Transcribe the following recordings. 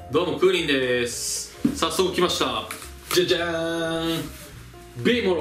どうもクーリンです。早速来ました。じゃじゃーん、ビーモロ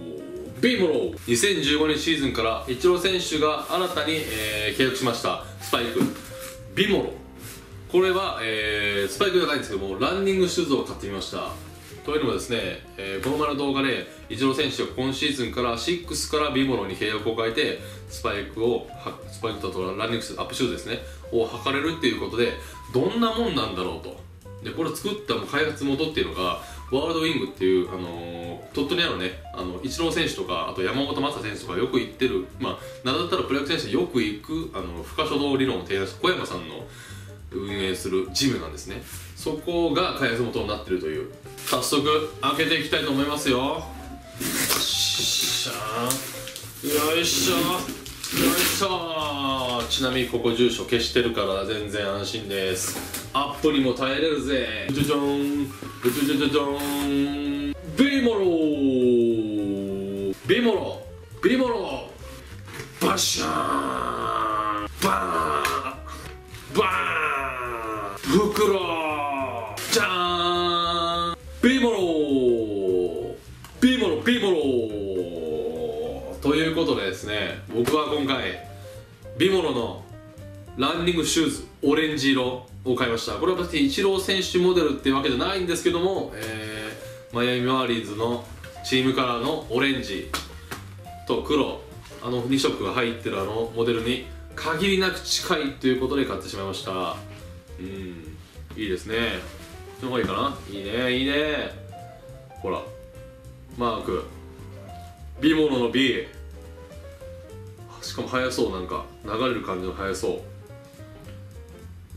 2015年シーズンからイチロー選手が新たに、契約しましたスパイクビモロ。これは、スパイクじゃないんですけども、ランニングシューズを買ってみました。というのもですね、この前の動画でイチロー選手が今シーズンから6からビモロに契約を変えてスパイクとランニングシューズ、アップシューズですねを履かれるっていうことで、どんなもんなんだろうと。でこれ作った開発元っていうのがワールドウィングっていう、鳥取にあるね、イチロー選手とかあと山本昌選手とかよく行ってる、名だったらプロ野球選手でよく行く不可書道理論を提案した小山さんの運営するジムなんですね。そこが開発元になってるという。早速開けていきたいと思いますよ。よいしょよいしょよいしょ。ちなみにここ住所消してるから全然安心です。アップにも耐えれるぜ。じゃじゃんじゃじゃじゃん、ビモロビモロビモロ、バシャーンバーンバーン、袋じゃーん、ビモロビモロビモロということでですね、僕は今回ビモロのランニングシューズオレンジ色を買いました。これは別にイチロー選手モデルっていうわけじゃないんですけども、マイアミマーリンズのチームカラーのオレンジと黒、2色が入ってるモデルに限りなく近いということで買ってしまいました。いいですね。こっちの方がいいかな。いいねいいね。ほらマークビモロの B、 しかも速そう、なんか流れる感じの速そう、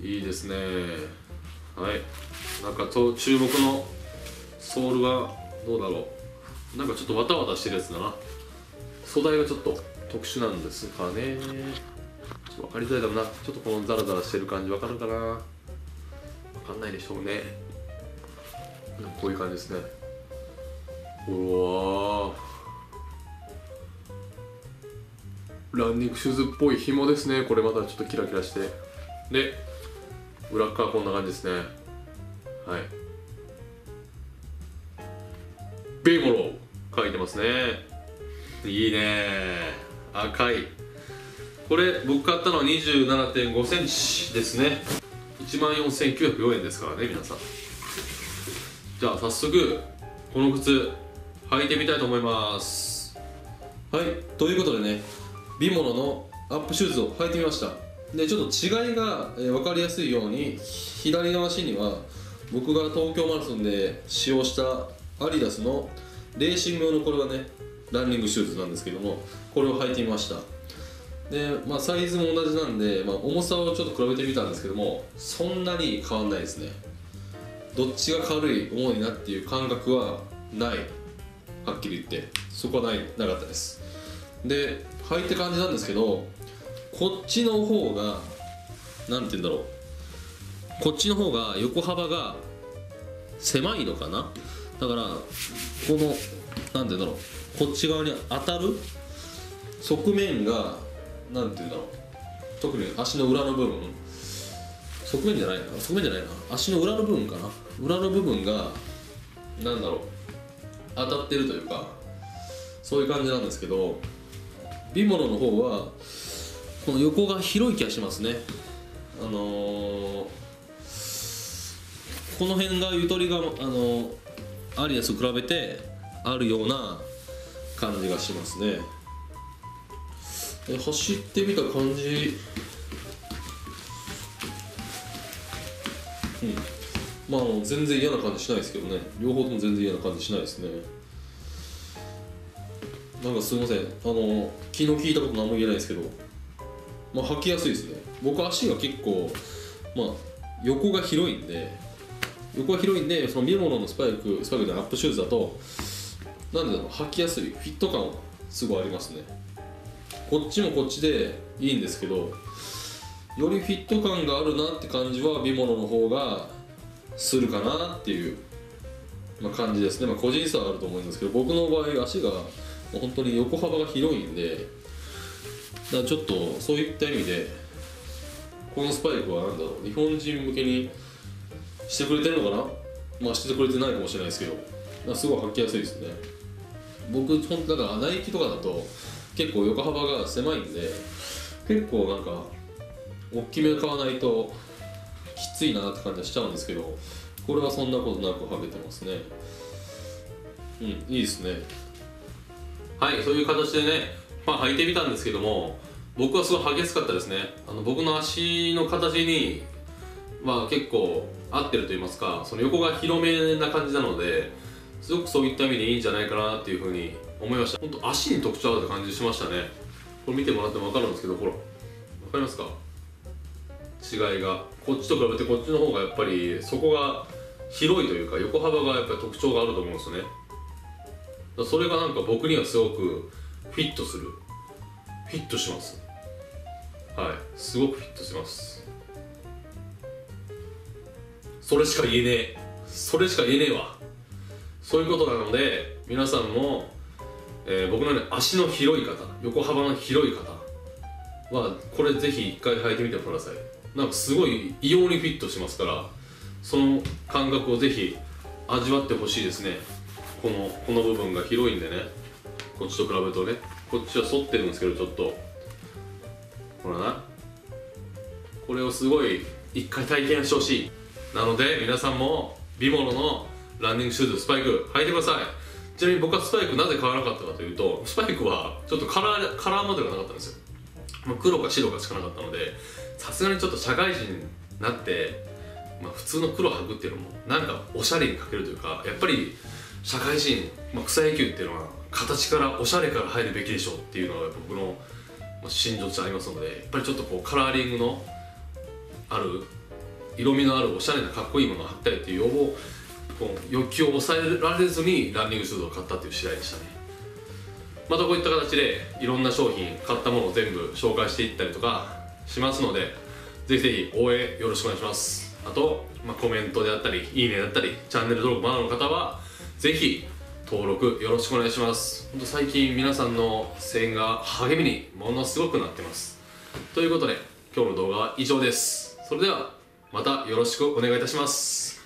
いいですね。はい、なんか注目のソールがどうだろう、なんかちょっとわたわたしてるやつだな。素材がちょっと特殊なんですかね。ちょっと分かりづらいだろうな。ちょっとこのザラザラしてる感じ分かるかな。分かんないでしょうね。こういう感じですね。うわー、ランニングシューズっぽい紐ですね。これまたちょっとキラキラして、で裏側こんな感じですね。はい、ビモロ書いてますね。いいね、赤い。これ僕買ったのは 27.5 センチですね。14,904円ですからね皆さん。じゃあ早速この靴履いてみたいと思います。はい、ということでね、ビモロのアップシューズを履いてみました。でちょっと違いが分かりやすいように、左の足には僕が東京マラソンで使用したアディダスのレーシング用の、これはねランニングシューズなんですけども、これを履いてみました。でサイズも同じなんで、重さをちょっと比べてみたんですけども、そんなに変わんないですね。どっちが軽い重いなっていう感覚はない、はっきり言ってそこはなかったです。で履いて感じなんですけど、こっちの方がなんて言うんだろう、こっちの方が横幅が狭いのかな。だからこのなんて言うんだろう、こっち側に当たる側面がなんて言うんだろう、特に足の裏の部分、側面じゃないな足の裏の部分かな、裏の部分がなんだろう、当たってるというか、そういう感じなんですけど、ビモロの方はこの横が広い気がしますね。この辺がゆとりがアリアスと比べてあるような感じがしますね。走ってみた感じ、全然嫌な感じしないですけどね。両方とも全然嫌な感じしないですね。なんかすみません、気の利いたこと何も言えないですけど、履きやすいですね。僕足が結構横が広いんで、そのビモロのスパイクでアップシューズだとなんだろう、履きやすい、フィット感はすごいありますね。こっちもこっちでいいんですけど、よりフィット感があるなって感じはビモロの方がするかなっていう、感じですね。個人差はあると思うんですけど、僕の場合足が本当に横幅が広いんで、だからちょっとそういった意味でこのスパイクは日本人向けにしてくれてるのかな。まあしてくれてないかもしれないですけど、すごい履きやすいですね。僕本当だからナイキとかだと結構横幅が狭いんで、結構なんか大きめを買わないときついなって感じはしちゃうんですけど、これはそんなことなく履けてますね。うん、いいですね。はい、そういう形でね、履いてみたんですけども、僕はすごい履きやすかったですね。僕の足の形に結構合ってると言いますか、その横が広めな感じなので、すごくそういった意味でいいんじゃないかなっていうふうに思いました。本当足に特徴ある感じしましたね。これ見てもらっても分かるんですけど、ほら、分かりますか、違いが。こっちと比べてこっちの方がやっぱり底が広いというか、横幅がやっぱり特徴があると思うんですよね。それがなんか僕にはすごくフィットする、フィットします。はい、すごくフィットします。それしか言えねえ、それしか言えねえわ。そういうことなので、皆さんも、僕のように足の広い方、横幅の広い方はこれぜひ一回履いてみてください。なんかすごい異様にフィットしますから、その感覚をぜひ味わってほしいですね。この部分が広いんでね、こっちと比べるとね、こっちは反ってるんですけど、ちょっとほらな、これをすごい一回体験してほしい。なので皆さんもビモロのランニングシューズ、スパイク履いてください。ちなみに僕はスパイクなぜ買わなかったかというと、スパイクはちょっとカラーモデルがなかったんですよ。黒か白かしかなかったので、さすがにちょっと社会人になって、普通の黒履くっていうのもなんかおしゃれに描けるというか、やっぱり社会人、草野球っていうのは形からおしゃれから入るべきでしょうっていうのが僕の心情としてありますので、やっぱりちょっとカラーリングのある色味のあるおしゃれなかっこいいものを履きたいっていう欲求を抑えられずにランニングシューズを買ったっていう次第でしたね。またこういった形でいろんな商品、買ったものを全部紹介していったりとかしますので、ぜひぜひ応援よろしくお願いします。あと、コメントであったりいいねだったりチャンネル登録まだの方はぜひ登録よろしくお願いします。本当最近皆さんの声援が励みにものすごくなってます。ということで今日の動画は以上です。それではまたよろしくお願いいたします。